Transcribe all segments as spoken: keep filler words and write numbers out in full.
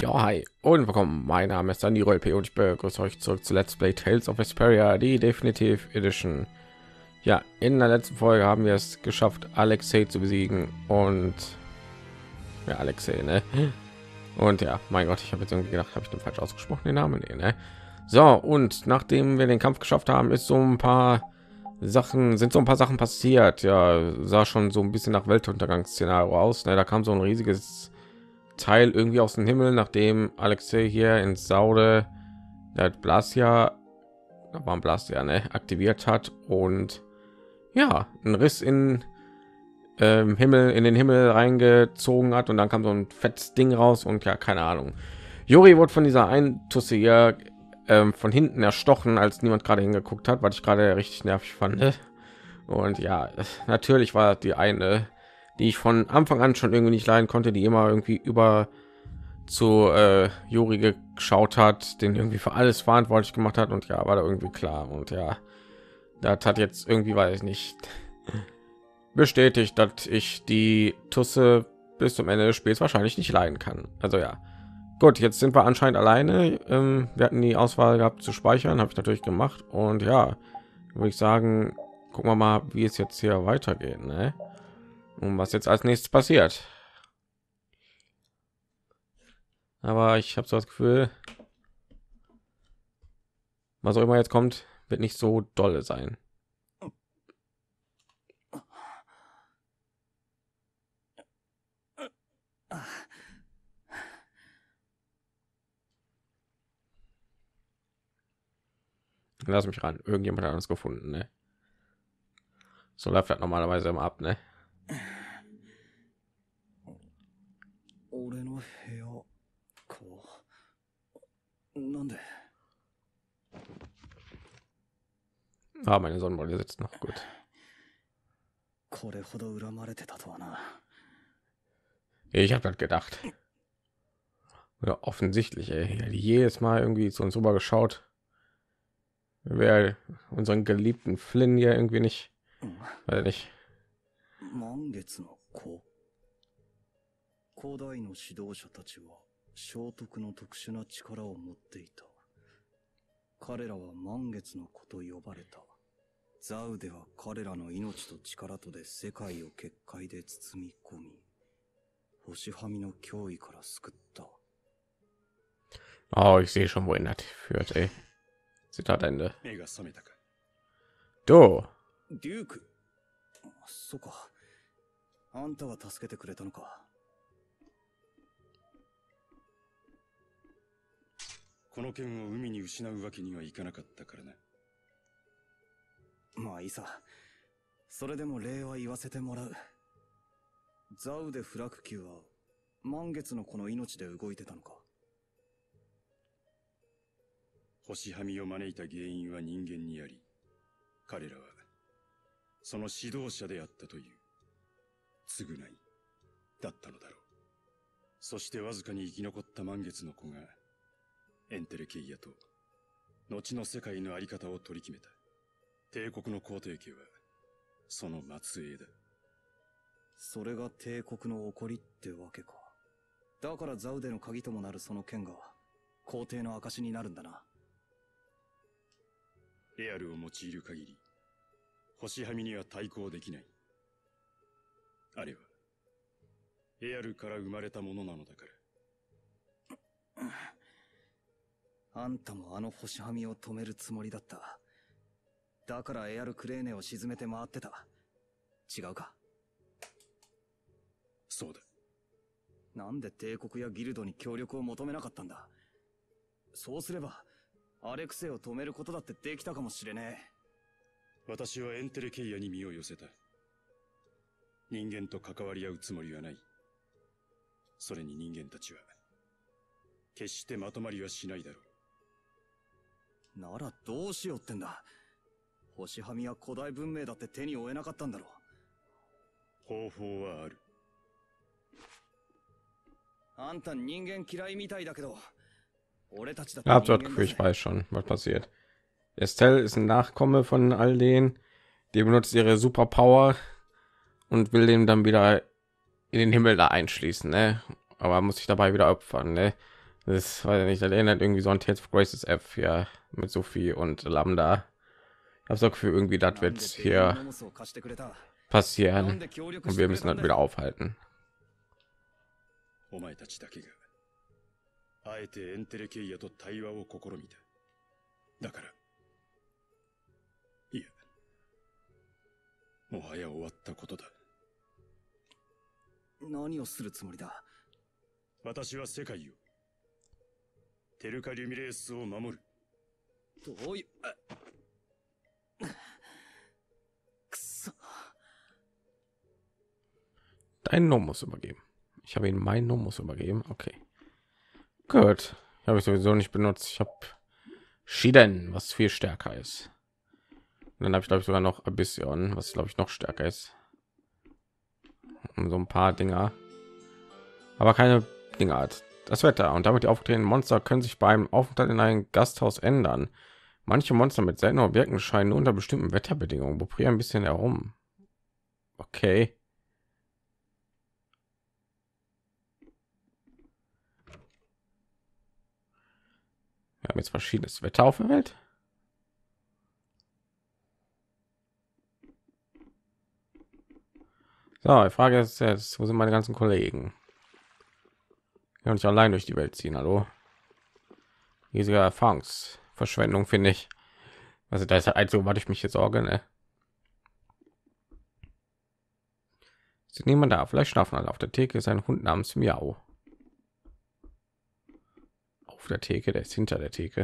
Ja, hi und willkommen. Mein Name ist Dani P und ich begrüße euch zurück zu Let's Play Tales of Vesperia, die Definitive Edition. Ja, in der letzten Folge haben wir es geschafft, Alexei zu besiegen und ja, Alexei, ne? Und ja, mein Gott, ich habe jetzt irgendwie gedacht, habe ich den falsch ausgesprochen, den Namen, nee, ne? So, und nachdem wir den Kampf geschafft haben, ist so ein paar Sachen, sind so ein paar Sachen passiert. Ja, sah schon so ein bisschen nach Weltuntergangsszenario aus, ne? Da kam so ein riesiges Teil irgendwie aus dem Himmel, nachdem Alexei hier in Saude der Blasia, da war ein Blasia, ne, aktiviert hat und ja, ein Riss in ähm, Himmel in den Himmel reingezogen hat und dann kam so ein fettes Ding raus und ja, keine Ahnung. Juri wurde von dieser einen Tusse hier ähm, von hinten erstochen, als niemand gerade hingeguckt hat, was ich gerade richtig nervig fand. Und ja, natürlich war die eine, die ich von Anfang an schon irgendwie nicht leiden konnte, die immer irgendwie über zu äh, Juri geschaut hat, den irgendwie für alles verantwortlich gemacht hat und ja, war da irgendwie klar und ja, das hat jetzt irgendwie, weiß ich nicht, bestätigt, dass ich die Tusse bis zum Ende des Spiels wahrscheinlich nicht leiden kann. Also ja, gut, jetzt sind wir anscheinend alleine. Ähm, wir hatten die Auswahl gehabt zu speichern, habe ich natürlich gemacht und ja, würde ich sagen, gucken wir mal, wie es jetzt hier weitergeht, ne? Und was jetzt als nächstes passiert. Aber ich habe so das Gefühl, was auch immer jetzt kommt, wird nicht so dolle sein. Lass mich ran. Irgendjemand hat uns gefunden, ne? So läuft das normalerweise immer ab, ne? Ah, meine Sonnenbrille sitzt noch gut. Ich habe das gedacht. Ja, offensichtlich, ey. Ja, die jedes Mal irgendwie zu uns rüber geschaut. Wer unseren geliebten Flynn hier irgendwie nicht, weil nicht. 古代の指導者たちは聖徳の特殊な力を持っていた。彼らは満月の子と呼ばれた。ザウでは彼らの命と力とで世界を結界で包み込み、星はみの脅威から救った。 Oh, ich sehe schon, wohin das führt, ey. Zitat Ende. Du. デューク。そうか。あんたは助けてくれたのか。 この剣を海に失うわけにはいかなかったからな。 まあいいさ。それでも礼は言わせてもらう。ザウデ・フラクキューは満月のこの命で動いてたのか。 星はみを招いた原因は人間にあり、彼らはその指導者であったという償いだったのだろう。そしてわずかに生き残った満月の子がエンテレケイヤと後の世界のあり方を取り決めた。帝国の皇帝家はその末裔だ。 それが帝国の起こりってわけか。だからザウデの鍵ともなるその剣が皇帝の証になるんだな。 エアルを用いる限り星はみには対抗できない。あれはエアルから生まれたものなのだから。 あんたもあの星はみを止めるつもりだった。だからエアルクレーネを沈めて回ってた。違うか。 そうだ。 なんで帝国やギルドに協力を求めなかったんだ。そうすればアレクセイを止めることだってできたかもしれねえ。私はエンテレケイヤに身を寄せた。人間と関わり合うつもりはない。それに人間たちは決してまとまりはしないだろう。ならどうしようってんだ。星はみや古代文明だって手に負えなかったんだろう。方法はある。 あんた人間嫌いみたいだけど。 Absolut Gefühl, ich weiß schon, was passiert. Estelle ist ein Nachkomme von all denen, die benutzt ihre Superpower und will den dann wieder in den Himmel da einschließen, ne? Aber muss sich dabei wieder opfern, ne? Das weiß ich nicht, das erinnert irgendwie so an Tales of Graces F ja mit Sophie und Lambda. Ich habe so Gefühl, irgendwie das wird hier passieren und wir müssen das wieder aufhalten. お前たちだけがあえてエンテレケイヤと対話を試みた。だからいや、もはや終わったことだ。 何をするつもりだ。 私は世界を、テルカ・リュミレースを守る。 どういうくそ。 Dein Nomus übergeben. Ich habe ihn meinen Nomus übergeben. Okay. Gut. Habe ich sowieso nicht benutzt. Ich habe Shiden, was viel stärker ist. Und dann habe ich glaube ich sogar noch Abyssion, was glaube ich noch stärker ist. Und so ein paar Dinger. Aber keine Dinge. Das Wetter und damit die aufgetretenen Monster können sich beim Aufenthalt in ein Gasthaus ändern. Manche Monster mit seltenen Objekten scheinen nur unter bestimmten Wetterbedingungen vibrieren ein bisschen herum. Okay. Wir haben jetzt verschiedenes Wetter auf der Welt. So, die Frage ist jetzt, wo sind meine ganzen Kollegen? Ich kann nicht allein durch die Welt ziehen, hallo? Riesige Erfahrungsverschwendung, finde ich. Also da ist halt einzige, was ich mich jetzt sorge, ne? Ist niemand da? Vielleicht schlafen alle. Auf der Theke ist ein Hund namens Miau. Auf der Theke, der ist hinter der Theke.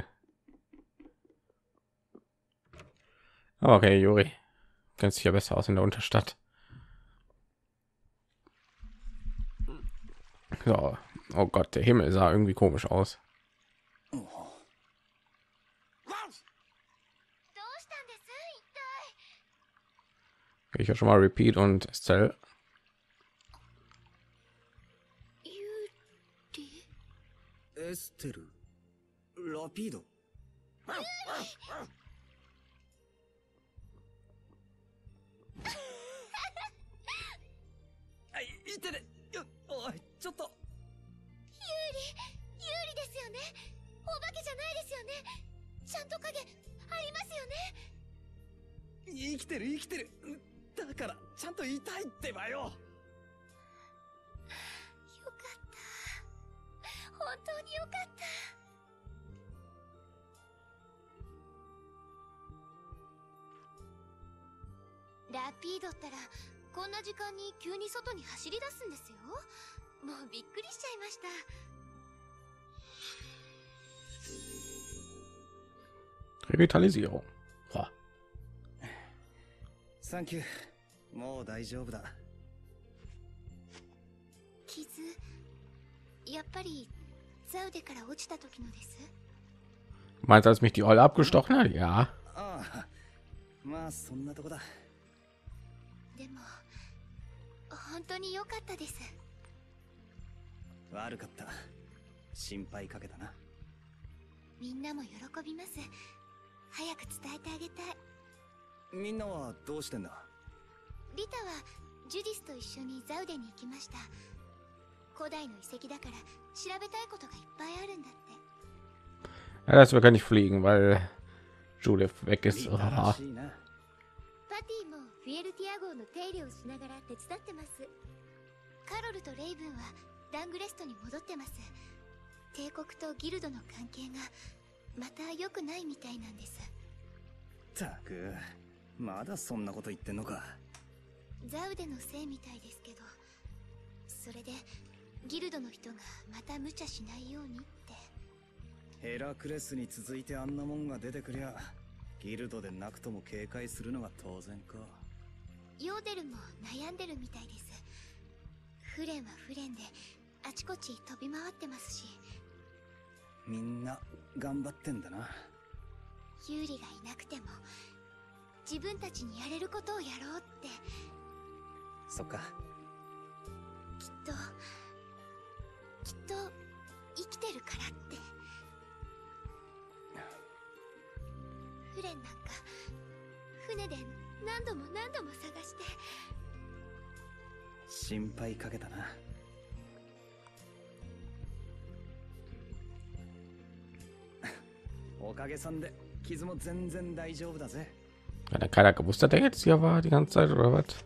Aber okay, Juri, kennst dich ja besser aus in der Unterstadt. So. Oh Gott, der Himmel sah irgendwie komisch aus. Ich ja schon mal Repeat und Estelle. Estelle, Rapido. いてね。おい、ちょっと。 有利、有利ですよね。お化けじゃないですよね。ちゃんと影ありますよね。 生きてる生きてる。だからちゃんと痛いってばよ。よかった。本当によかった。ラピードったらこんな時間に急に外に走り出すんですよ。もうびっくりしちゃいました。 Revitalisierung. Boah. サンキュー。もう大丈夫だ。 傷、やっぱりザウデから落ちた時のです。 Meinst du, als mich die Olle abgestochen hat? Ja. ああ、まあそんなとこだ。 でも本当に良かったです。 悪かった。心配かけたな。 みんなも喜びます。早く伝えてあげたい。 みんなはどうしてんだ。 リタはジュディスと一緒にザウデに行きました。古代の遺跡だから調べたいことがいっぱいあるんだって。 Ja, das wir kann nicht fliegen, weil Judith weg ist. Oh. パティもフィエルティア号の手入れをしながら手伝ってます。カロルとレイブンはダングレストに戻ってます。帝国とギルドの関係がまた良くないみたいなんです。 たく、まだそんなこと言ってんのか。 ザウデのせいみたいですけど、それでギルドの人がまた無茶しないようにって。 ヘラクレスに続いてあんなもんが出てくりゃ、ギルドでなくとも警戒するのが当然か。 ヨーデルも悩んでるみたいです。フレンはフレンであちこち飛び回ってますし。 みんな頑張ってんだな。 ユーリがいなくても自分たちにやれることをやろうって。 そっか。 きっときっと生きてるからって。フレンなんか船で何度も何度も探して。 心配かけたな。 おかげさんで傷も全然大丈夫だぜ。 Hat dann keiner gewusst, dass der jetzt hier war die ganze Zeit oder was?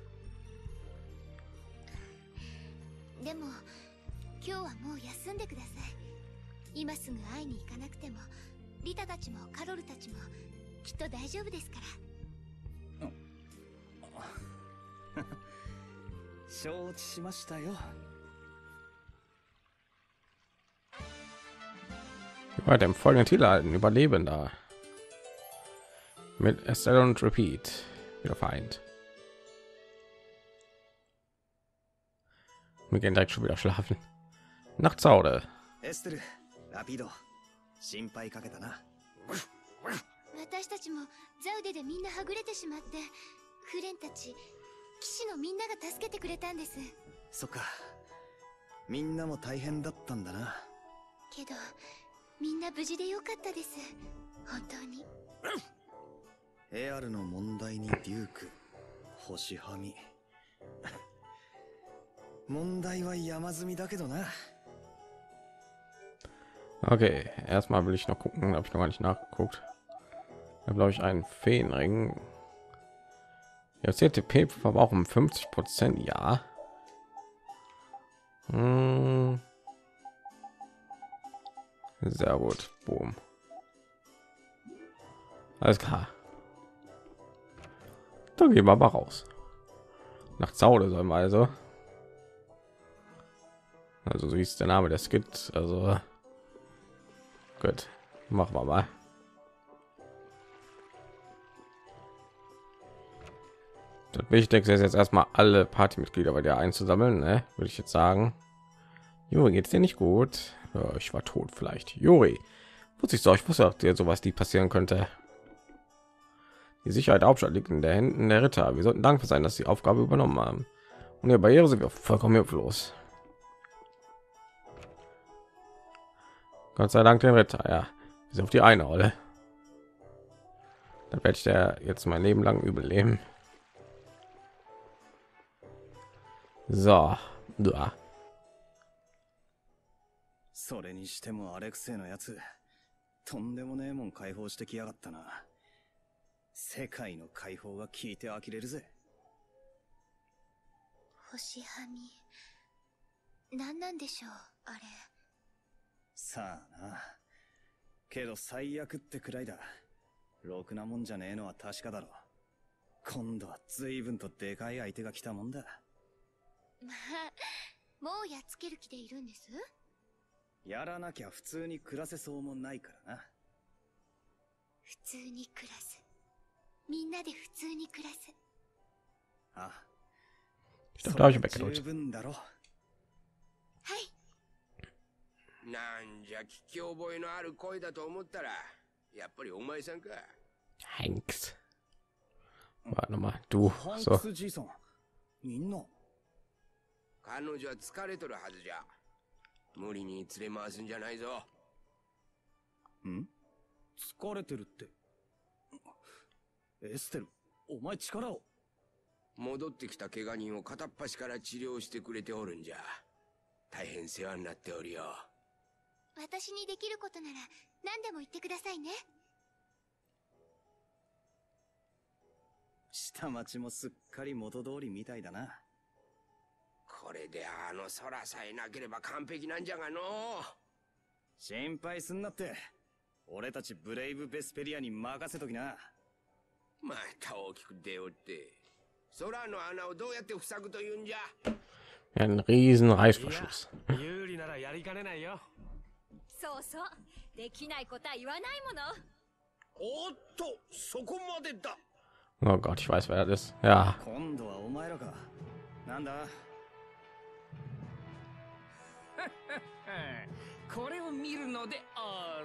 でも今日はもう休んでください。今すぐ会いに行かなくてもリタたちもカロルたちもきっと大丈夫ですから。 承知しましたよ。 Bei dem folgenden Titel ein Überlebender mit Estelle und Repeat wieder vereint. Wir gehen direkt schon wieder schlafen. Nachtzaude. エステル、ラピード、心配かけたな。 私たちもザウデでみんなはぐれてしまって、フレンたち騎士のみんなが助けてくれたんです。 そっか、みんなも大変だったんだな。 けどみんな無事でよかったです。本当に。 エアルの問題にデューク、星はみ。問題は山積みだけどな。 Okay, erstmal will ich noch gucken, habe ich noch gar nicht nachgeguckt. Da glaube ich einen Feenring. Ja, C T P aber auch um fünfzig Prozent, ja. Hm. Sehr gut, boom. Alles klar. Dann gehen wir mal raus. Nach Zaude sollen wir also. Also so hieß der Name der Skit. Also gut, machen wir mal. Das Wichtigste ist jetzt erstmal alle Partymitglieder bei der einzusammeln, ne? Würde ich jetzt sagen. Juri, geht's dir nicht gut? Ja, ich war tot vielleicht. Juri, wusste ich so, ich wusste auch dir sowas, die passieren könnte. Die Sicherheit der Hauptstadt liegt in den Händen der Ritter. Wir sollten dankbar sein, dass sie die Aufgabe übernommen haben. Und ihre Barriere sind wir vollkommen hilflos. Gott sei Dank den Ritter, ja. Wir sind auf die eine Rolle. Dann werde ich da jetzt mein Leben lang übel leben. So, da. それにしてもアレクセイのやつ、とんでもねえもん解放してきやがったな。世界の解放が聞いて呆れるぜ。 星はみ、なんなんでしょうあれ。 さあな。けど最悪ってくらいだ。ろくなもんじゃねえのは確かだろ。今度は随分とでかい相手が来たもんだ。 まあ、もうやっつける気でいるんです？ やらなきゃ普通に暮らせそうもないからな。 普通に暮らす。みんなで普通に暮らす。 あ、 それで十分だろ。 はい。 なんじゃ聞き覚えのある声だと思ったら、やっぱりお前さんか。 Hanks. Warte mal, du. So. ハンクスじいさん、みんな。 彼女は疲れとるはずじゃ。無理に連れ回すんじゃないぞ。 ん？疲れてるって。エステル、お前力を。 戻ってきた怪我人を片っ端から治療してくれておるんじゃ。大変世話になっておるよ。 私にできることなら何でも言ってくださいね。 下町もすっかり元通りみたいだな。 これであの空さえなければ完璧なんじゃがの。 心配すんなって。俺たちブレイブ・ベスペリアに任せときな。 また大きく出おって。空の穴をどうやって塞ぐというんじゃ。 Ein riesen Reißverschluss. 有利ならやりかねないよ。 そうそう。できないことは言わないもの。 おっと、そこまでだ。 Oh Gott, ich weiß, wer das ist. Ja. 今度はお前らか。なんだ。 これを見るのであ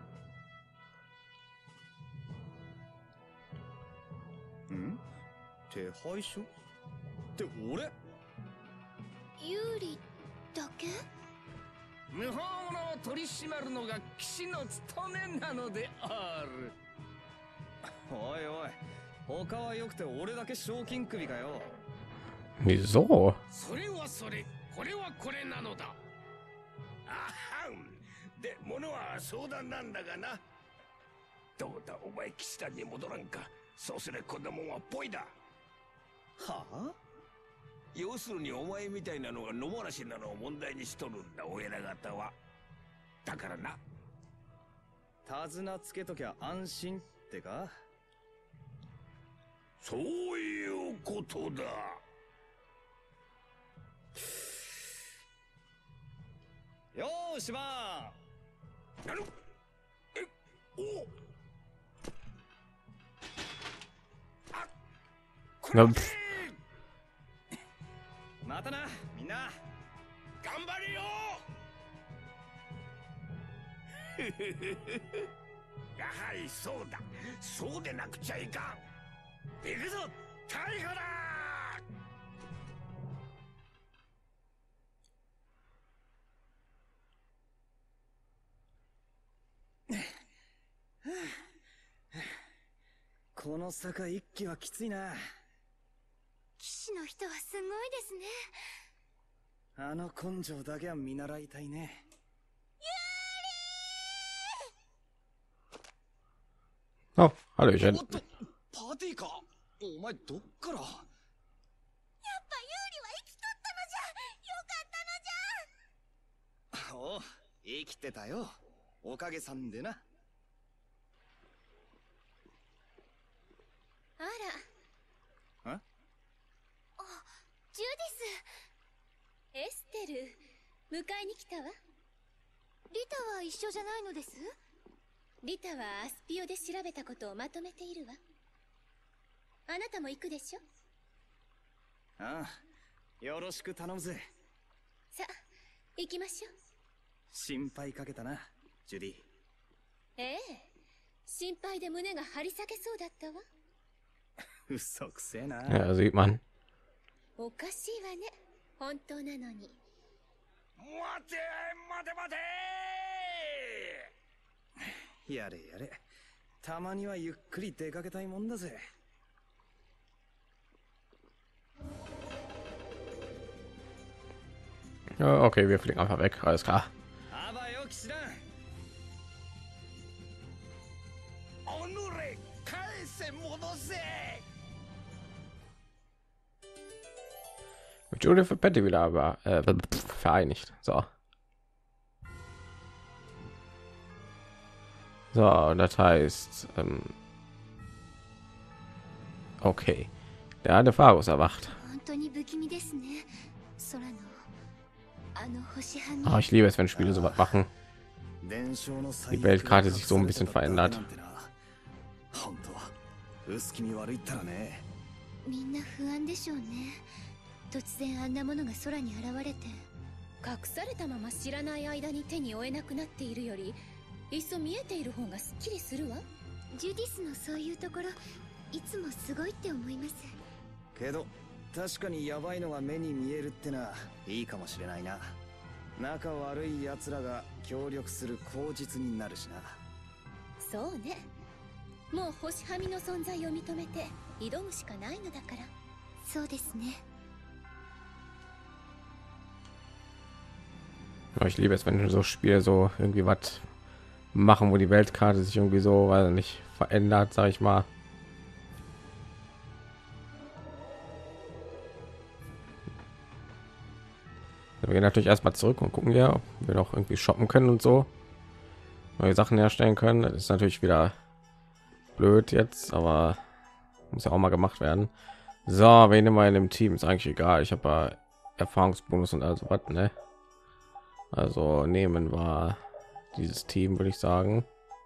る。ん？手配書？って俺？ ユーリだけ？ 無法者を取り締まるのが騎士の務めなのである。 おいおい、他は良くて俺だけ賞金首かよ。 Wieso? それはそれ、これはこれなのだ。 あはん。で、物は相談なんだがな。 どうだお前騎士団に戻らんか。そうすればこんなもんはぽいだ。 はあ？ 要するにお前みたいなのが野放しなのを問題にしとるんだ、お偉方は。だからな。 手綱つけときゃ安心ってか？ そういうことだ。 よーしばあのえおあこれなまたなみんな。 頑張れよやはりそうだ。そうでなくちゃいかん。行くぞ逮捕だ。 この坂一気はきついな。 騎士の人はすごいですね。 あの根性だけは見習いたいね。 Oh, Hallöchen. おっと、パーティーか。お前どっから？ やっぱユーリは生きとったのじゃ。よかったのじゃ。 おう、生きてたよ。おかげさんでな。 あら。 ん？ あ、ジュディス。エステル、迎えに来たわ。リタは一緒じゃないのです？リタはアスピオで調べたことをまとめているわ。あなたも行くでしょ？ ああ、よろしく頼むぜ。 さ、行きましょう。 心配かけたな、ジュディ。 ええ、心配で胸が張り裂けそうだったわ。 嘘くせえな。 Ja, sieht man. おかしいわね、本当なのに。 待て待て待て。 やれやれ。たまにはゆっくり出かけたいもんだぜ。 Ja, okay, wir fliegen einfach weg. Alles klar. あばよ、騎士団。 おぬれ返せ戻せ。 Mit Judith und Patty wieder aber äh, vereinigt. So. So, das heißt, ähm, okay, der alte Pharos erwacht. Oh, ich liebe es, wenn Spiele so was machen. Die Weltkarte sich so ein bisschen verändert. 突然あんなものが空に現れて、隠されたまま知らない間に手に負えなくなっているより、いっそ見えている方がすっきりするわ。ジュディスのそういうところ、いつもすごいって思います。 けど確かにヤバいのが目に見えるってな、いいかもしれないな。仲悪い奴らが協力する口実になるしな。 そうね。もう星はみの存在を認めて挑むしかないのだから。そうですね。 Ich liebe es, wenn so Spiele so irgendwie was machen, wo die Weltkarte sich irgendwie so, weil nicht verändert, sag ich mal. Wir gehen natürlich erstmal zurück und gucken ja, ob wir noch irgendwie shoppen können und so neue Sachen herstellen können. Das ist natürlich wieder blöd jetzt, aber muss ja auch mal gemacht werden. So, wen immer in dem Team ist eigentlich egal. Ich habe ja Erfahrungsbonus und also was, ne? Also nehmen wir dieses Team, würde ich sagen.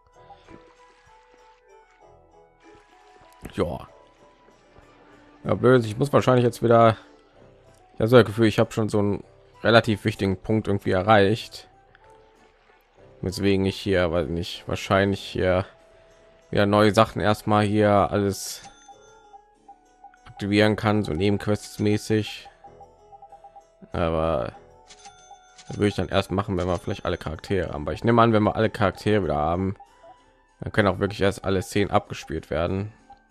Ja. Ja, blöd. Ich muss wahrscheinlich jetzt wieder. Ja, so ein Gefühl, ich habe schon so einen relativ wichtigen Punkt irgendwie erreicht. Deswegen ich hier, weil nicht wahrscheinlich hier wieder neue Sachen erstmal hier alles aktivieren kann, so Nebenquests mäßig. Aber würde ich dann erst machen, wenn wir vielleicht alle Charaktere haben. Aber ich nehme an, wenn wir alle Charaktere wieder haben, dann können auch wirklich erst alle Szenen abgespielt werden.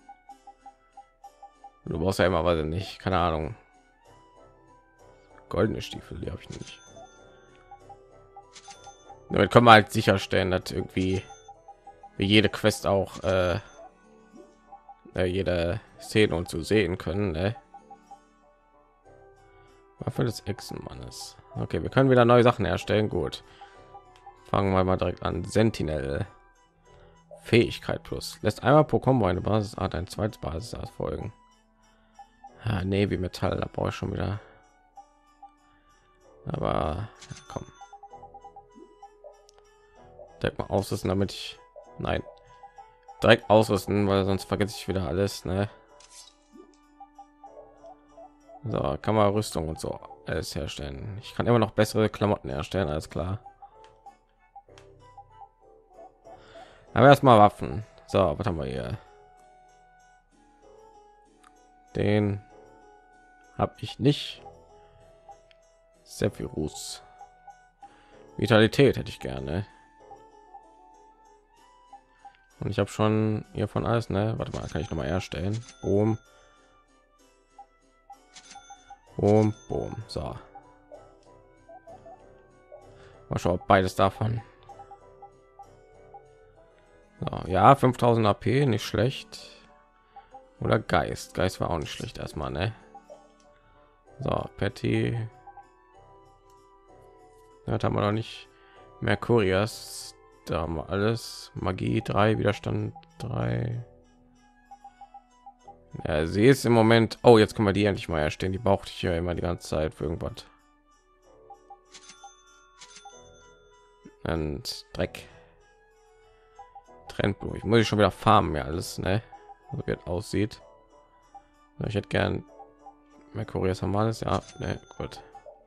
Du brauchst ja immer, weiß ich nicht, keine Ahnung. Goldene Stiefel, die habe ich nicht. Damit können wir halt sicherstellen, dass irgendwie wie jede Quest auch äh, äh, jede Szene und zu sehen können. Ne? Waffe des Echsenmannes. Okay, wir können wieder neue Sachen erstellen. Gut, fangen wir mal direkt an. Sentinel. Fähigkeit plus lässt einmal pro Combo eine Basisart ein zweites Basisart folgen. Ja, nee, wie Metall, da brauche ich schon wieder. Aber komm, direkt mal ausrüsten, damit ich nein direkt ausrüsten, weil sonst vergesse ich wieder alles. Ne? So kann man Rüstung und so alles herstellen. Ich kann immer noch bessere Klamotten herstellen, alles klar. Aber erstmal Waffen. So, was haben wir hier? Den habe ich nicht. Zephyrus. Vitalität hätte ich gerne. Und ich habe schon hier von alles, ne? Warte mal, kann ich noch mal erstellen. Boom. Boom, boom. So. Mal schauen, ob beides davon. So, ja, fünftausend A P, nicht schlecht. Oder Geist. Geist war auch nicht schlecht erstmal, ne? So, Patty. Das haben wir noch nicht. Mercurius, da haben wir alles. Magie drei, Widerstand drei. Ja, sie ist im Moment. Oh, jetzt können wir die endlich mal erstellen. Die brauchte ich ja immer die ganze Zeit für irgendwas. Und Dreck. Trendblume. Ich muss ich schon wieder farmen, ja alles, ne? So wie es aussieht. Ich hätte gern Mercurius haben wir alles, ja, ne, gut.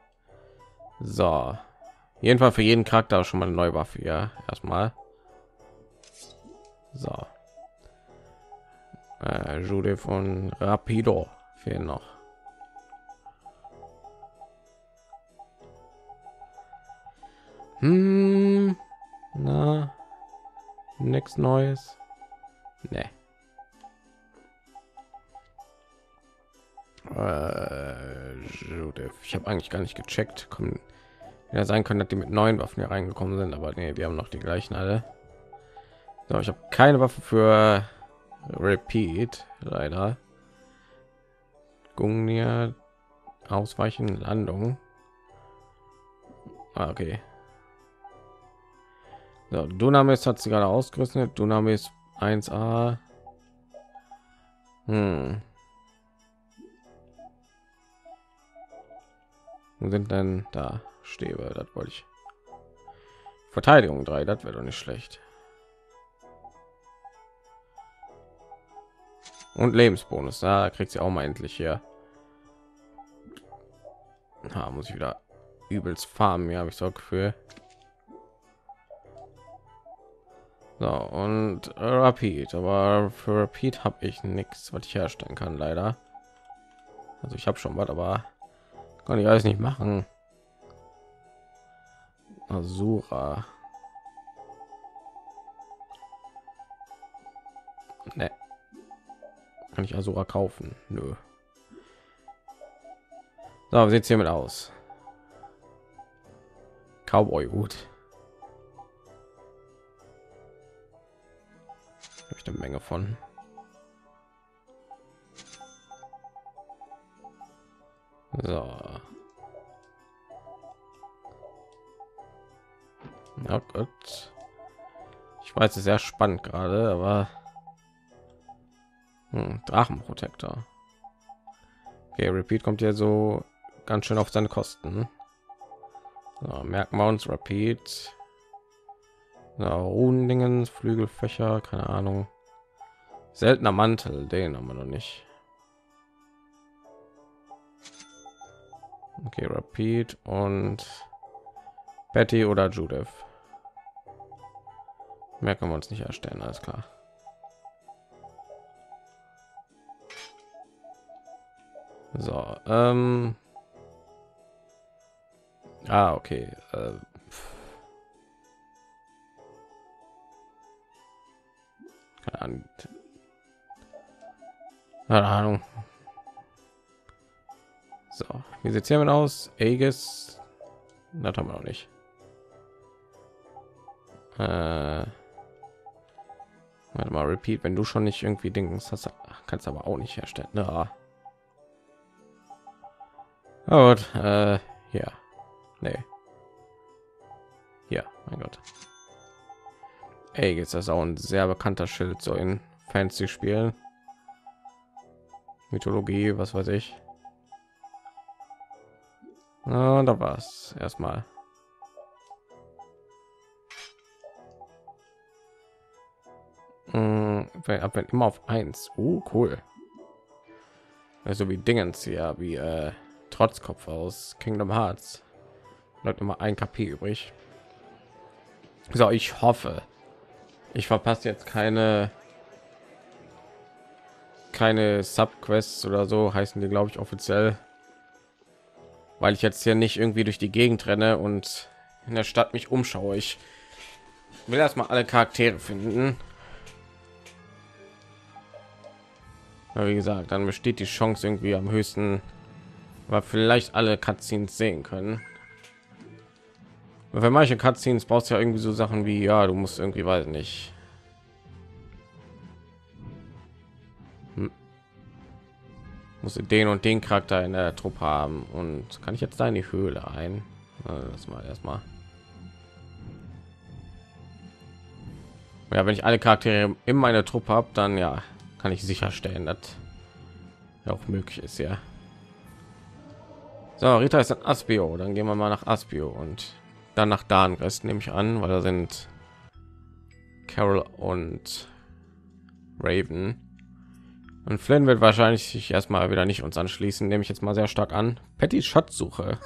So, jedenfalls für jeden Charakter schon mal eine neue Waffe, ja, erstmal. So, äh, Jude von Rapido fehlen noch. Hm, na, nichts Neues. Ne. Äh, Judith. Ich habe eigentlich gar nicht gecheckt. Kommen ja sein können, dass die mit neuen Waffen hier reingekommen sind, aber nee, wir haben noch die gleichen alle. So, ich habe keine Waffe für Repeat, leider. Gungnir, Ausweichen, Landung. Ah, okay. So, Dunamis hat sie gerade ausgerüstet. Dunamis eins A. Hm. Wo sind denn da Stäbe? Das wollte ich. Verteidigung drei, das wäre doch nicht schlecht. Und Lebensbonus, da kriegt sie auch mal endlich hier. Ha, muss ich wieder übelst farmen, ja, habe ich so Gefühl. So, und Rapid, aber für Rapid habe ich nichts, was ich herstellen kann, leider. Also ich habe schon was, aber kann ich alles nicht machen. Azura. Ne. Kann ich Azura kaufen? Nö. So, wie sieht's hiermit aus? Cowboy Hut. Habe ich eine Menge von. So. Ja Gott. Ich weiß, es ist sehr spannend gerade, aber hm, Drachenprotektor. Okay, Repeat kommt ja so ganz schön auf seine Kosten. So, merken wir uns Repeat. Ja, Runendingen, Flügelfächer, keine Ahnung. Seltener Mantel, den haben wir noch nicht. Okay, Repeat und Betty oder Judith. Mehr können wir uns nicht erstellen, alles klar. So, ähm. Ah, okay. Äh, keine Ahnung. Keine Ahnung. So, wie sieht es hiermit aus? Aegis, das haben wir noch nicht. Äh, Warte mal, Repeat, wenn du schon nicht irgendwie Dinge hast, kannst aber auch nicht herstellen. Ja. Oh, gut, äh, ja. Nee. Ja, mein Gott. Ey, jetzt ist das auch ein sehr bekannter Schild so in Fantasy Spielen. Mythologie, was weiß ich. Na, da war's erstmal. Hm, wenn, wenn immer auf eins. Oh, cool. Also wie Dingens hier, wie äh, Trotzkopf aus Kingdom Hearts. Bleibt immer ein K P übrig. So, ich hoffe, ich verpasse jetzt keine keine Subquests oder so heißen die, glaube ich, offiziell, weil ich jetzt hier nicht irgendwie durch die Gegend renne und in der Stadt mich umschaue. Ich will erstmal alle Charaktere finden. Aber wie gesagt, dann besteht die Chance irgendwie am höchsten, weil vielleicht alle Cutscenes sehen können. Und für manche Cutscenes brauchst du ja irgendwie so Sachen wie, ja, du musst irgendwie, weiß nicht, hm. musst du den und den Charakter in der Truppe haben. Und kann ich jetzt da in die Höhle ein? Also das mal erstmal. Ja, wenn ich alle Charaktere in meiner Truppe habe, dann ja, kann ich sicherstellen, dass ja auch möglich ist, ja. So, Rita ist ein Aspio, dann gehen wir mal nach Aspio und dann nach Dahnrest, nehme ich an, weil da sind Carol und Raven. Und Flynn wird wahrscheinlich sich erstmal wieder nicht uns anschließen, nehme ich jetzt mal sehr stark an. Patty Schatzsuche.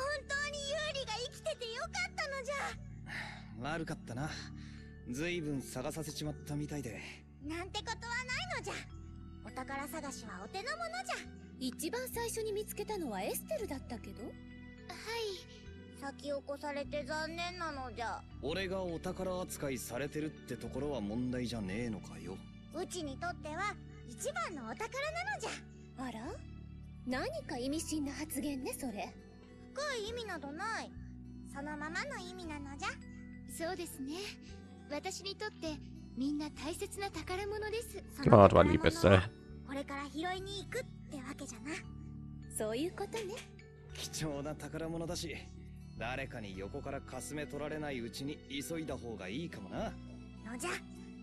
悪かったな。ずいぶん探させちまったみたいで。 なんてことはないのじゃ。お宝探しはお手の物じゃ。 一番最初に見つけたのはエステルだったけど。はい。 先を越されて残念なのじゃ。 俺がお宝扱いされてるってところは問題じゃねえのかよ。 うちにとっては一番のお宝なのじゃ。 あら？何か意味深な発言ねそれ。 深い意味などない。そのままの意味なのじゃ。そうですね。私にとってみんな大切な宝物です。その宝物をこれから拾いに行くってわけじゃな。 そういうことね。 貴重な宝物だし、誰かに横からかすめ取られないうちに急いだ方がいいかもな。 のじゃ。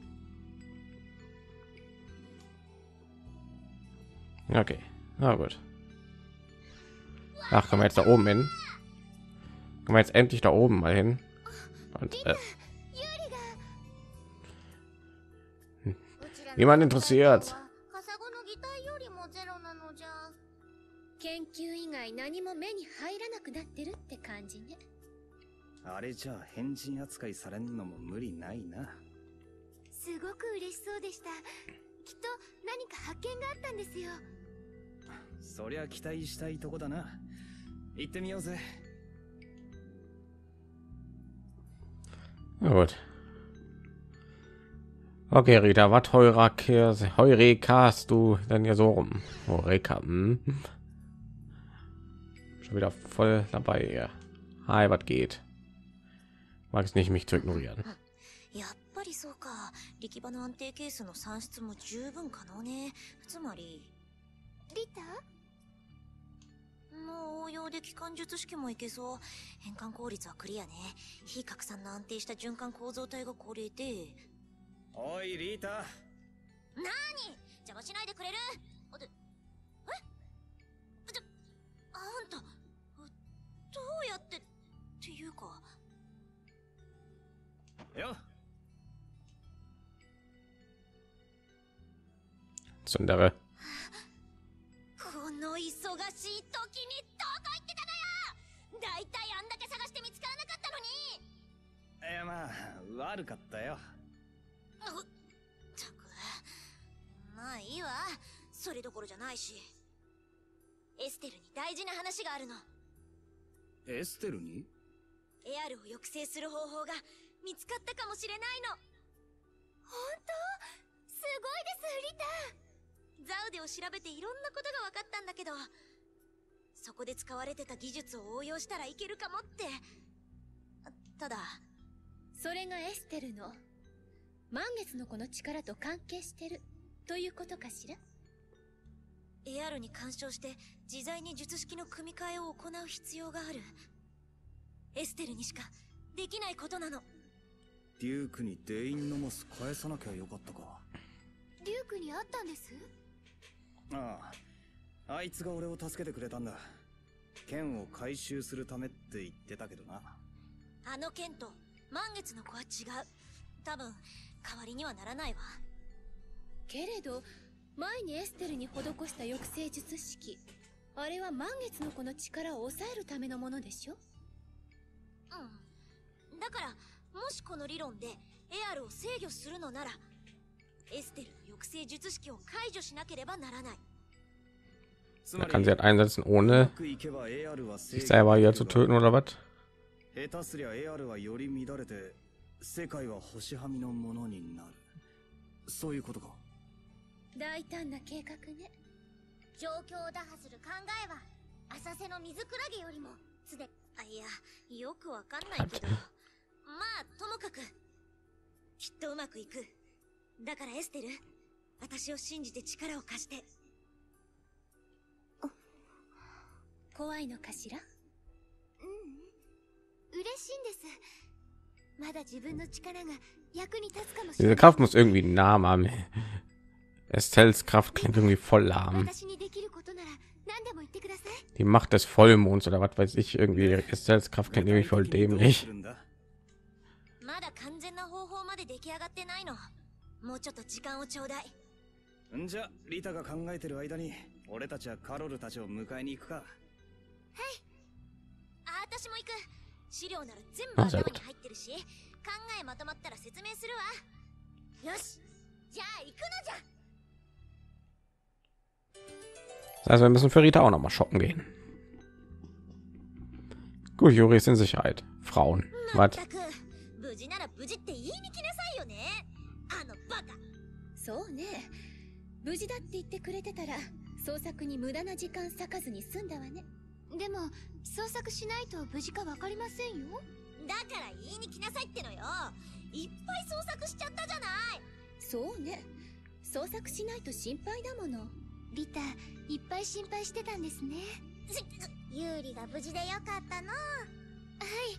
Okay, na gut. Ach, kommen wir jetzt da oben hin? Kommen wir jetzt endlich da oben mal hin? Und, äh, niemand interessiert. 研究以外何も目に入らなくなってるって感じね。 あれじゃあ変人扱いされんのも無理ないな。 すごく嬉しそうでした。きっと何か発見があったんですよ。 そりゃ期待したいとこだな。行ってみようぜ。 Na gut. Okay, Rita, was Heureka, Heureka hast du denn hier so rum? Heureka, hm? Schon wieder voll dabei hier. Hi, was geht? Mag es nicht, mich zu ignorieren. やっぱりそうか。力場の安定ケースの算出も十分可能ね。つまりリタもう応用で機関術式もいけそう。変換効率はクリアね。非拡散の安定した循環構造体がこれで。 おいリータ。 なに邪魔しないでくれる。あでえじゃあんたどうやってっていうかよ。 Zundere. この忙しい時にどこ行ってたのよ。だいたいあんだけ探して見つからなかったのに。 いやまあ悪かったよ。 ったくまあいいわ。それどころじゃないし。エステルに大事な話があるの。 エステルに？ エアルを抑制する方法が見つかったかもしれないの。 本当？すごいですリタ。 ザウデを調べていろんなことが分かったんだけど、そこで使われてた技術を応用したらいけるかもって。ただそれがエステルの満月の子の力と関係してるということかしら。 エアルに干渉して自在に術式の組み替えを行う必要がある。エステルにしかできないことなの。 デュークにデインのモス返さなきゃよかったか。 デュークに会ったんです？ ああ、あいつが俺を助けてくれたんだ。剣を回収するためって言ってたけどな。 あの剣と満月の子は違う。多分代わりにはならないわ。 けれど前にエステルに施した抑制術式、あれは満月の子の力を抑えるためのものでしょ。 うん。だからもしこの理論でエアルを制御するのなら、エステルの抑制術式を解除しなければならない。 Da kann sie halt einsetzen, ohne sich selber wieder zu töten oder was? 下手すりゃエアルはより乱れて世界は星はみのものになる。そういうことか。 大胆な計画ね。 状況を打破する考えは浅瀬の水クラゲよりもすで、あ、いや、よくわかんないけど、まあともかくきっとうまくいく。だからエステル、私を信じて力を貸して。 怖いのかしら。 うん、嬉しいんです。まだ自分の力が役に立つかもしれない。 Diese Kraft muss irgendwie einen Namen haben. Estelles Kraft klingt irgendwie voll lahm. Die Macht des Vollmonds oder was weiß ich, irgendwie Estelles Kraft klingt irgendwie voll dämlich. まだ完全な方法まで出来上がってないの。もうちょっと時間をちょうだい。 んじゃ、リタが考えてる間に俺たちはカロルたちを迎えに行くか。はい。 あ、私も行く。資料なら全部頭に入ってるし、考えまとまったら説明するわ。よし、じゃあ行くのじゃ。 Das heißt, wir müssen für Rita auch noch mal shoppen gehen. Gut, Juri ist in Sicherheit. Frauen. Was? 無事なら無事って言いに来なさいよね。あのバカ。 そうね。無事だって言ってくれてたら捜索に無駄な時間割かずに済んだわね。 でも捜索しないと無事かわかりませんよ。 だから言いに来なさいってのよ。いっぱい捜索しちゃったじゃない。 そうね。捜索しないと心配だもの。 リタ、いっぱい心配してたんですね。 ユーリが無事でよかったの。はい、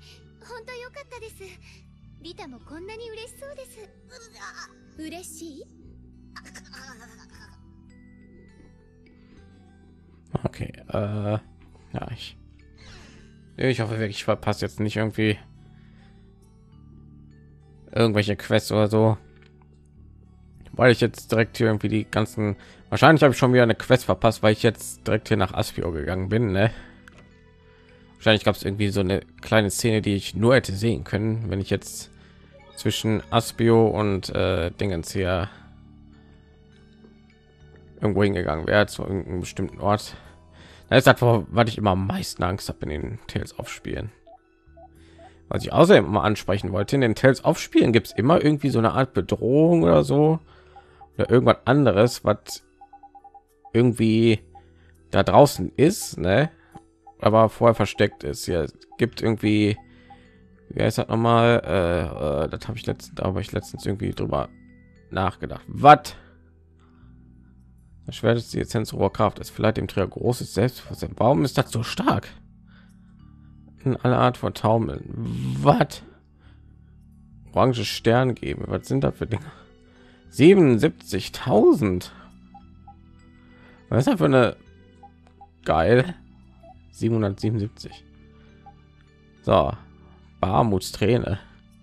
本当よかったです。リタもこんなに嬉しそうです。 嬉しい？ Okay, äh, ja, ich, ich hoffe wirklich, ich verpasse jetzt nicht irgendwie irgendwelche Quests oder so, weil ich jetzt direkt hier irgendwie die ganzen, wahrscheinlich habe ich schon wieder eine Quest verpasst, weil ich jetzt direkt hier nach Aspio gegangen bin, ne? Wahrscheinlich gab es irgendwie so eine kleine Szene, die ich nur hätte sehen können, wenn ich jetzt zwischen Aspio und äh, Dingens hier irgendwo hingegangen wäre, zu irgendeinem bestimmten Ort. Das ist einfach, was ich immer am meisten Angst habe in den Tales of Spielen. Was ich außerdem mal ansprechen wollte, in den Tales of Spielen gibt es immer irgendwie so eine Art Bedrohung oder so oder irgendwas anderes, was irgendwie da draußen ist, ne? Aber vorher versteckt ist. Ja, gibt irgendwie, wie heißt das nochmal? Äh, äh, das habe ich letztens, da habe ich letztens irgendwie drüber nachgedacht. Was? Das Schwert ist die Essenz hoher Kraft. Es vielleicht dem Träger großes Selbstbewusstsein. Warum ist das so stark? In aller Art von Taumeln. Was? Orange Stern geben. Was sind das für Dinge? siebenundsiebzigtausend. Was ist das für eine geil? siebenhundertsiebenundsiebzig. So, Barmutsträne.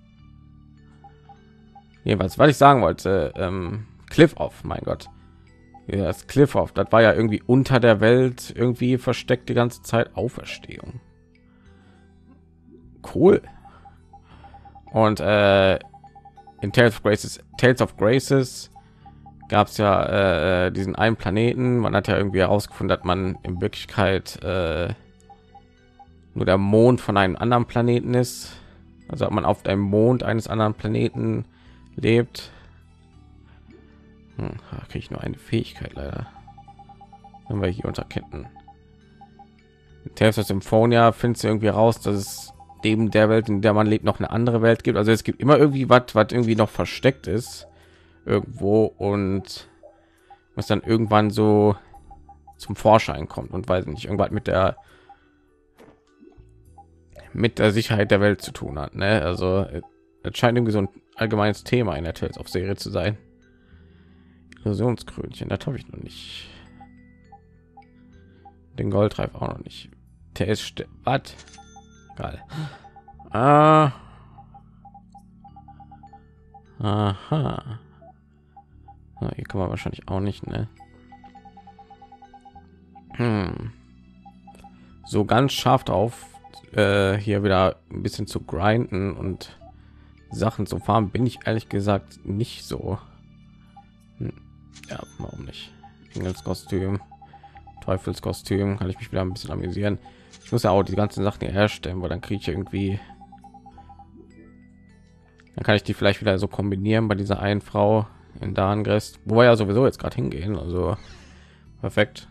Jedenfalls, was ich sagen wollte, ähm, Cliff Off, mein Gott. Ja, das Cliff Off, das war ja irgendwie unter der Welt, irgendwie versteckt die ganze Zeit. Auferstehung. Cool. Und äh, in Tales of Graces, Tales of Graces gab es ja äh, diesen einen Planeten. Man hat ja irgendwie herausgefunden, dass man in Wirklichkeit äh, nur der Mond von einem anderen Planeten ist. Also ob man auf dem Mond eines anderen Planeten lebt. Hm, da kriege ich nur eine Fähigkeit leider. Wenn wir hier unter Ketten. In Tales of Symphonia findest du irgendwie raus, dass es neben der Welt, in der man lebt, noch eine andere Welt gibt. Also es gibt immer irgendwie was, was irgendwie noch versteckt ist irgendwo und was dann irgendwann so zum Vorschein kommt und weiß nicht, irgendwas mit der mit der Sicherheit der Welt zu tun hat. Ne? Also es scheint irgendwie so ein allgemeines Thema in der Tales of Serie zu sein. Illusionskrönchen, das habe ich noch nicht. Den Goldreif auch noch nicht. Der ist was? Geil. Ah. Aha. Ah, hier kann man wahrscheinlich auch nicht, ne? Hm. So ganz scharf drauf, äh, hier wieder ein bisschen zu grinden und Sachen zu farmen, bin ich ehrlich gesagt nicht so. Hm. Ja, warum nicht? Engelskostüm, Teufelskostüm, kann ich mich wieder ein bisschen amüsieren. Ich muss ja auch die ganzen Sachen hier herstellen, weil dann kriege ich irgendwie, dann kann ich die vielleicht wieder so kombinieren bei dieser einen Frau in Dahngrest, wo wir ja sowieso jetzt gerade hingehen. Also perfekt.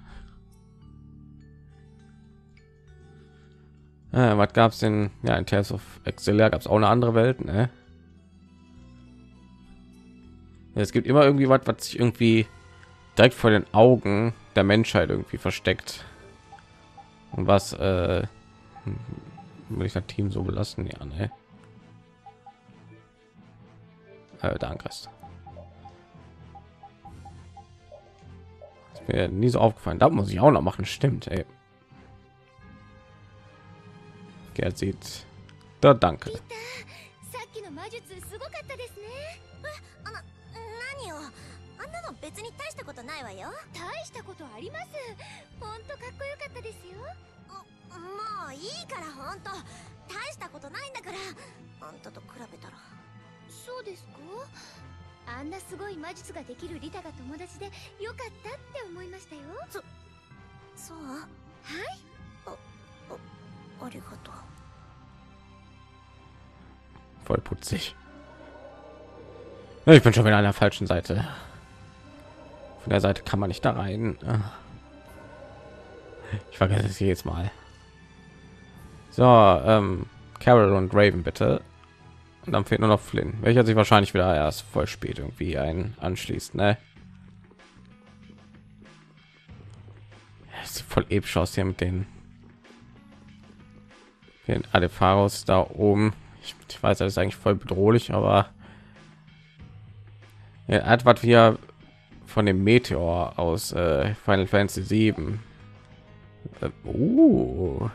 Äh, was gab es denn? Ja, in Tales of Exilea gab es auch eine andere Welt, ne? Es gibt immer irgendwie was, was sich irgendwie direkt vor den Augen der Menschheit irgendwie versteckt. Und was äh, will ich das Team so belassen? Ja, ne? Äh, danke. Ist mir nie so aufgefallen. Da muss ich auch noch machen. Stimmt, ey. Gerd sieht. Da, danke. 別に大したことないわよ。大したことあります。本当かっこよかったですよ。もういいから本当。大したことないんだから。あんたと比べたら。 そうですか。あんなすごい魔術ができるリタが友達でよかったって思いましたよ。 そ、そう？はい。あ、あ、ありがとう。 Voll putzig. Ich bin schon wieder an der falschen Seite. Von der Seite kann man nicht da rein. Ich vergesse es jedes Mal. So, ähm, Carol und Raven bitte. Und dann fehlt nur noch Flynn, welcher sich wahrscheinlich wieder erst voll spät irgendwie ein anschließt, ne? Es sieht voll episch aus hier mit den, den Adepharos da oben. Ich, ich weiß, das ist eigentlich voll bedrohlich, aber ja, hat was wir von dem Meteor aus äh, Final Fantasy sieben. Äh, uh.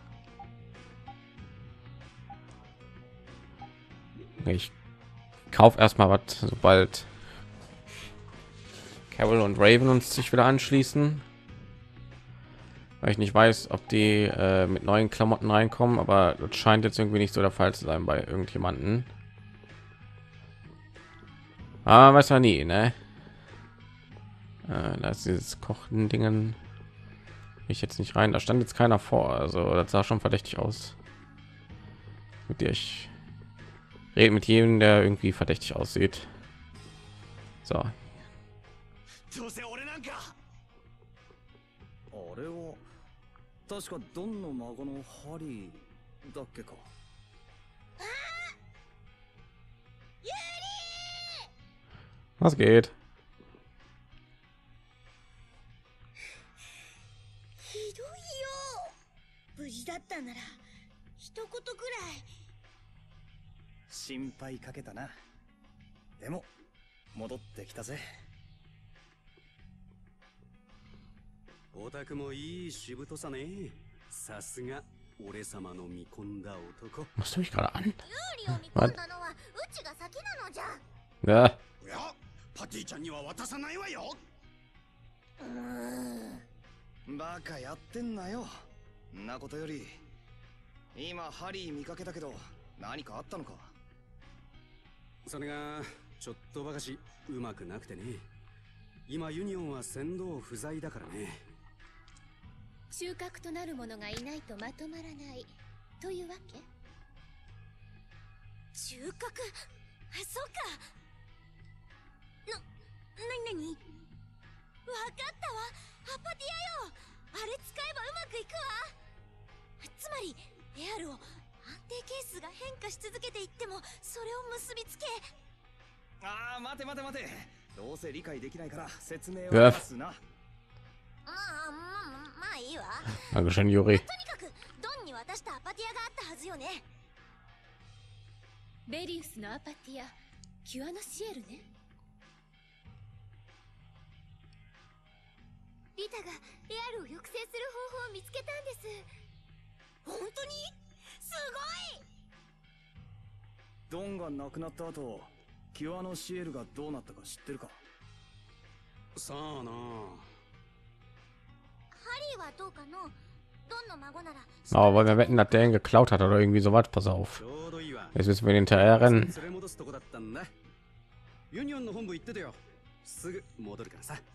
Ich kaufe erstmal was, sobald Carol und Raven uns sich wieder anschließen, weil ich nicht weiß, ob die äh, mit neuen Klamotten reinkommen, aber das scheint jetzt irgendwie nicht so der Fall zu sein bei irgendjemanden. Aber weiß man nie, ne? Äh, da ist dieses Kochen Dingen ich jetzt nicht rein. Da stand jetzt keiner vor, also das sah schon verdächtig aus. Mit dir ich rede mit jedem, der irgendwie verdächtig aussieht. So. あれは確かドンの孫のハリーだっけか。 Was geht? ひどいよ。無事だったなら一言くらい。 心配かけたな。でも戻ってきたぜ。 オタクもいいしぶとさね。さすが俺様の見込んだ男。 Machst du mich gerade an? ユーリを見込んだのはうちが先なのじゃ。 Ja. いや、パティちゃんには渡さないわよ。 うーん。バカやってんなよ。んなことより、今ハリー見かけたけど何かあったのか。 それがちょっとばかしうまくなくてね。今ユニオンは先導不在だからね。 収穫となるものがいないとまとまらないというわけ？ 収穫？そうか。な、なになに？わかったわ。ハパティアよ。あれ使えばうまくいくわ。つまりエアルを安定ースが変化し続けていってもそれを結びつけ。 ああ、待て待て待て。どうせ理解できないから説明を Ja. 出すな。 まあまあまあいいわ。 Dankeschön, Juri. とにかくドンに渡したアパティアがあったはずよね。 ベリウスのアパティア、キュアノシエルね。 リタがエアルを抑制する方法を見つけたんです。 本当にすごい。 ドンが亡くなった後、キュアノシエルがどうなったか知ってるか？ さあな。 ハリーはどうかの？ドンの孫なら。 Aber wollen wir wetten, dass der ihn geklaut hat oder irgendwie sowas? Pass auf. Jetzt müssen wir ihn hinterher rennen. ユニオンの本部行っててよ。すぐ戻るからさ。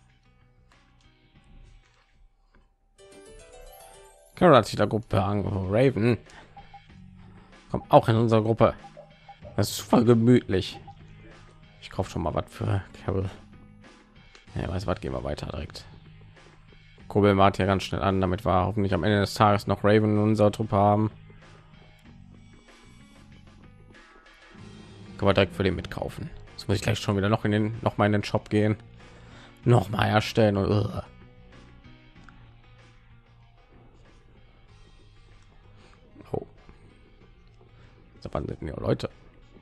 Carol hat sich der Gruppe angefangen. Raven kommt auch in unsere Gruppe. Das ist super gemütlich. Ich kaufe schon mal was für Carol. Ja, weiß was, gehen wir weiter direkt. Kurbel macht hier ganz schnell an, damit wir hoffentlich am Ende des Tages noch Raven in unserer Truppe haben. Können wir direkt für den mitkaufen. Jetzt muss ich gleich schon wieder noch in den noch mal in den Shop gehen, noch mal herstellen und uh. Oh. Da waren ja Leute.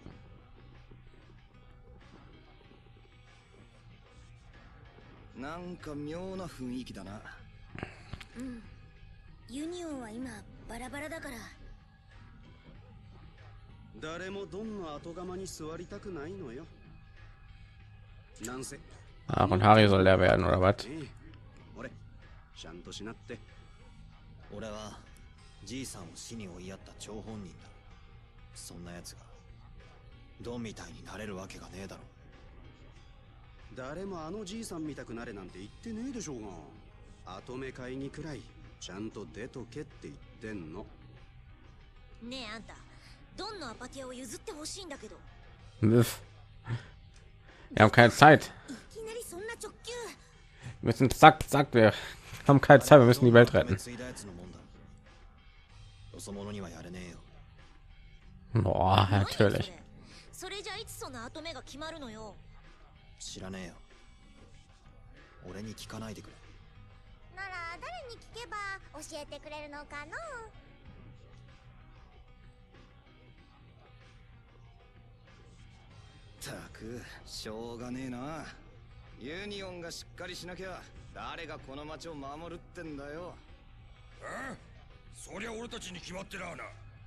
Nanka 妙な雰囲気だな。 うん。ユニオンは今バラバラだから。 誰もドンの後釜に座りたくないのよ。なんせ。 Ah, und Harry soll der werden oder was? 俺、ちゃんとしなって。 俺はじいさんを死に追いやった張本人だ。そんな奴がドンみたいになれるわけがねえだろ。 誰もあのじいさんみたくなれなんて言ってねえでしょうが。後目会議くらいちゃんと出とけって言ってんの。 ねえあんた、ドンのアパティアを譲ってほしいんだけど。 Wir haben keine Zeit. いきなりそんな直球。 Wir müssen zack, zack, wir haben keine Zeit, wir müssen die Welt retten. Boah, natürlich. それじゃいつその後目が決まるのよ。 知らねえよ。俺に聞かないでくれ。 なら誰に聞けば教えてくれるのかの。 たく、しょうがねえな。ユニオンがしっかりしなきゃ誰がこの町を守るってんだよ。 ああ、そりゃ俺たちに決まってらあな。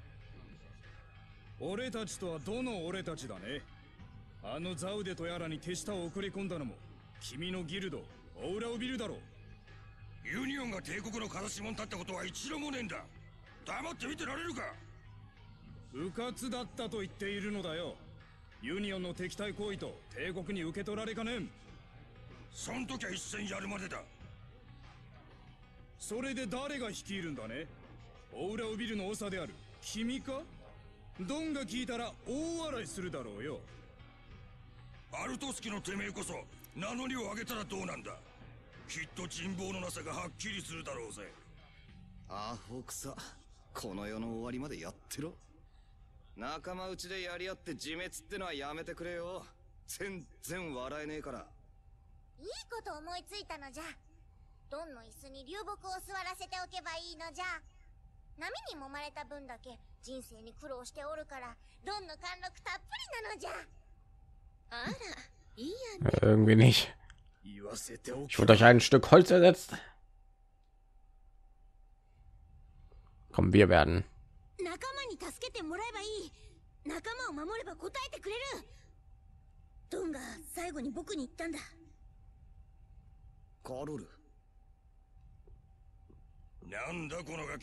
俺たちとはどの俺たちだね。あのザウデとやらに手下を送り込んだのも君のギルドオーラオビルだろう。 ユニオンが帝国の風下に立ったことは一度もねえんだ。黙って見てられるか。 迂闊だったと言っているのだよ。ユニオンの敵対行為と帝国に受け取られかねん。 そん時は一戦やるまでだ。 それで誰が率いるんだね。オーラオビルの長である君か。ドンが聞いたら大笑いするだろうよ。 アルトスキのてめえこそ名乗りを上げたらどうなんだ。きっと人望のなさがはっきりするだろうぜ。 アホくさ、この世の終わりまでやってろ。仲間内でやり合って自滅ってのはやめてくれよ。全然笑えねえから。 いいこと思いついたのじゃ。ドンの椅子に流木を座らせておけばいいのじゃ。波に揉まれた分だけ人生に苦労しておるからドンの貫禄たっぷりなのじゃ。あら、いいやね。 Irgendwie nicht. Ich wurde durch ein Stück Holz ersetzt. Komm, wir werden. 仲間に助けてもらえばいい。仲間を守れば答えてくれる。ドンが最後に僕に言ったんだ。 カロル。 なんだこのガキ。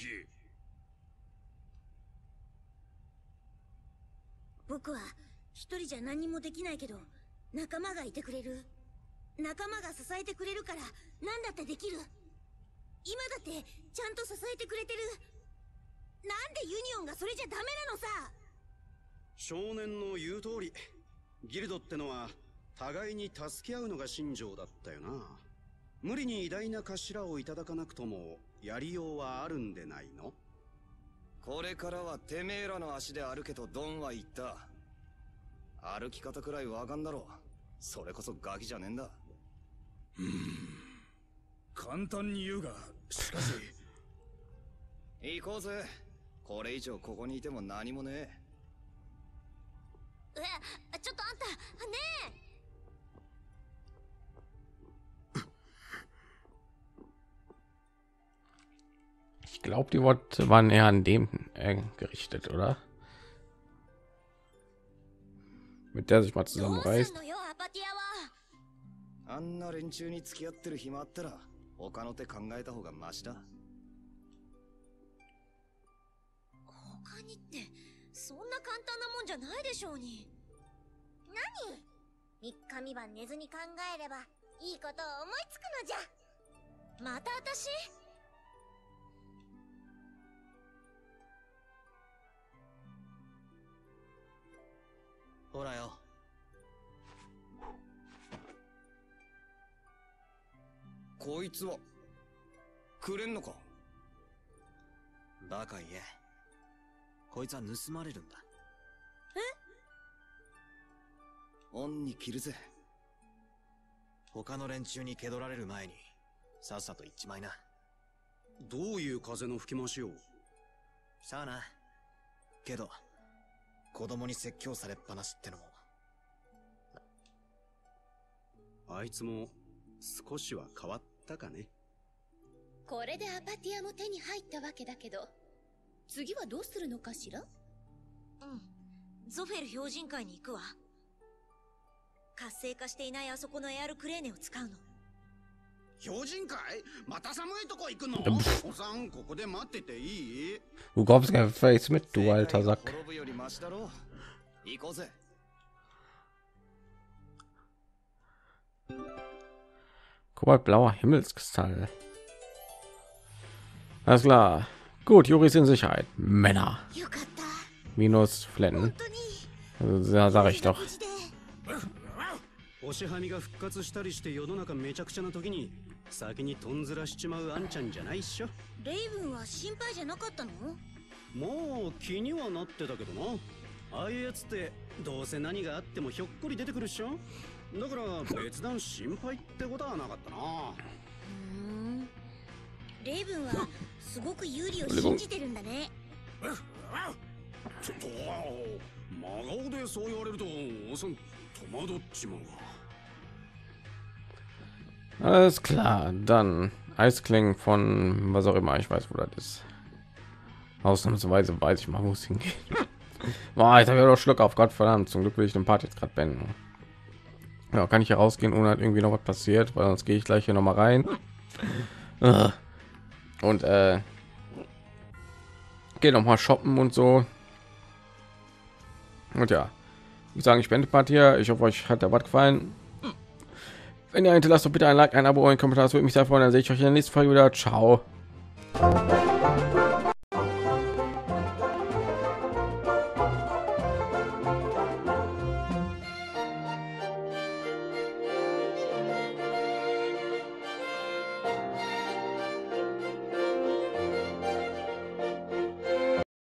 僕は一人じゃ何もできないけど仲間がいてくれる。仲間が支えてくれるから何だってできる。今だってちゃんと支えてくれてる。なんでユニオンがそれじゃダメなのさ。 少年の言う通り、ギルドってのは互いに助け合うのが信条だったよな。無理に偉大な頭をいただかなくともやりようはあるんでないの。 これからはてめえらの足で歩けとドンは言った。歩き方くらいわかんだろう。それこそガキじゃねえんだ。 うーん。簡単に言うが、しかし。 行こうぜ。これ以上ここにいても何もねえ。 え、ちょっとあんた、ねえ。 Ich glaube, die Worte waren eher an dem äh, gerichtet, oder? Mit der sich mal zusammenreißt. あんな連中に付き合ってる暇あったら他の手考えた方がマシだ。 他にってそんな簡単なもんじゃないでしょうに。何？三日三晩寝ずに考えればいいことを思いつくのじゃ。また私？ ほらよ。こいつはくれんのか？バカ言え。こいつは盗まれるんだ。 え？ 恩に着るぜ。 他の連中に気取られる前にさっさと行っちまいな。 どういう風の吹き回しよ。 さあな。けど子供に説教されっぱなしってのも。 あいつも少しは変わったかね。 これでアパティアも手に入ったわけだけど、次はどうするのかしら？ うん。ゾフェル標準会に行くわ。活性化していないあそこのエアルクレーネを使うの。 標準会？また寒いとこ行くの？おさん、ここで待ってていい？ Du kommst kein Face mit, du alter Sack. Kobaltblauer Himmelskristall. Alles klar. Gut, Yuri ist in Sicherheit. Männer. Minus Flennen. Also, ja, sag ich doch. 星はみが復活したりして世の中めちゃくちゃな時に先にとんずらしちまうあんちゃんじゃないっしょ。 レイブンは心配じゃなかったの？ もう気にはなってたけどな。ああいうやつってどうせ何があってもひょっこり出てくるっしょ。だから別段心配ってことはなかったな。 ふん。レイブンはすごく有利を信じてるんだね。 ちょっと真顔でそう言われるとおさん戸惑っちまうわ。 Alles klar, dann Eisklingen von was auch immer, ich weiß, wo das ist. Ausnahmsweise weiß ich mal, wo es hingeht. Boah, jetzt habe ich doch Schluck auf, Gott verdammt, zum Glück will ich den Part jetzt gerade beenden. Ja, kann ich hier rausgehen, ohne dass irgendwie noch was passiert, weil sonst gehe ich gleich hier noch mal rein. Und äh, gehe noch mal shoppen und so. Und ja, ich sage, ich beende Part hier. Ich hoffe, euch hat der Part gefallen. Wenn ihr hinterlasst, doch bitte ein Like, ein Abo, ein Kommentar, das würde mich sehr freuen. Dann sehe ich euch in der nächsten Folge wieder. Ciao.